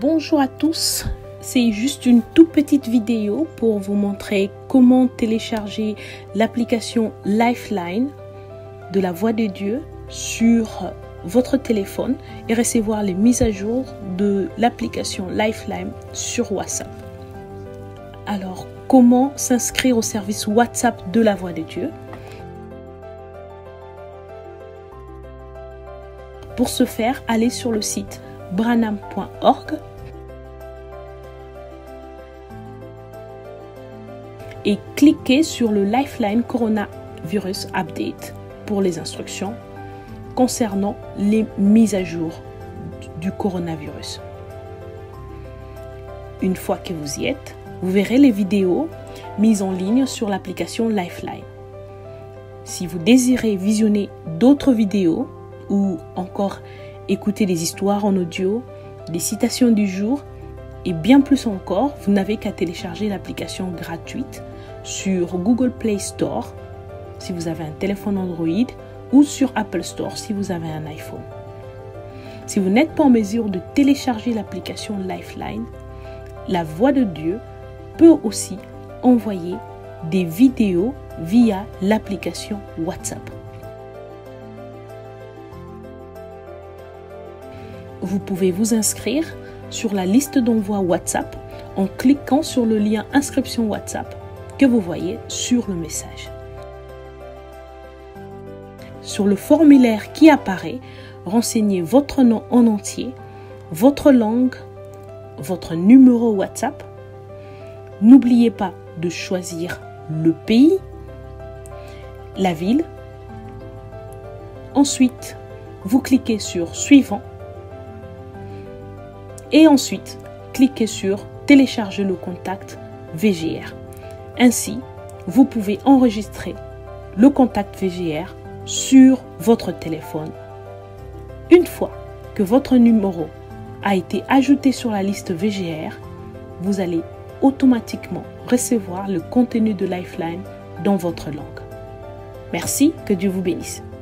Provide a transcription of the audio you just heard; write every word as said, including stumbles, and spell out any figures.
Bonjour à tous, c'est juste une toute petite vidéo pour vous montrer comment télécharger l'application Lifeline de la Voix de Dieu sur votre téléphone et recevoir les mises à jour de l'application Lifeline sur WhatsApp. Alors, comment s'inscrire au service WhatsApp de la Voix de Dieu? Pour ce faire, allez sur le site branham point org et cliquez sur le Lifeline Coronavirus Update pour les instructions concernant les mises à jour du coronavirus. Une fois que vous y êtes, vous verrez les vidéos mises en ligne sur l'application Lifeline. Si vous désirez visionner d'autres vidéos ou encore écouter des histoires en audio, des citations du jour et bien plus encore, vous n'avez qu'à télécharger l'application gratuite sur Google Play Store si vous avez un téléphone Android ou sur Apple Store si vous avez un iPhone. Si vous n'êtes pas en mesure de télécharger l'application Lifeline, la Voix de Dieu peut aussi envoyer des vidéos via l'application WhatsApp. Vous pouvez vous inscrire sur la liste d'envoi WhatsApp en cliquant sur le lien inscription WhatsApp que vous voyez sur le message. Sur le formulaire qui apparaît, renseignez votre nom en entier, votre langue, votre numéro WhatsApp. N'oubliez pas de choisir le pays, la ville. Ensuite, vous cliquez sur Suivant. Et ensuite, cliquez sur Télécharger le contact V G R. Ainsi, vous pouvez enregistrer le contact V G R sur votre téléphone. Une fois que votre numéro a été ajouté sur la liste V G R, vous allez automatiquement recevoir le contenu de Lifeline dans votre langue. Merci, que Dieu vous bénisse.